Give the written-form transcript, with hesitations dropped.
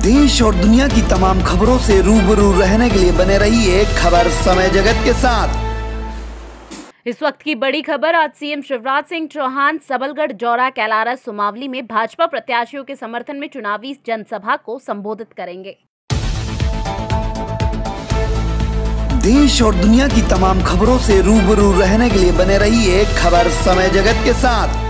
देश और दुनिया की तमाम खबरों से रूबरू रहने के लिए बने रहिए खबर समय जगत के साथ। इस वक्त की बड़ी खबर। आज सीएम शिवराज सिंह चौहान सबलगढ़, जौरा, कैलारस, सुमावली में भाजपा प्रत्याशियों के समर्थन में चुनावी जनसभा को संबोधित करेंगे। देश और दुनिया की तमाम खबरों से रूबरू रहने के लिए बने रहिए खबर समय जगत के साथ।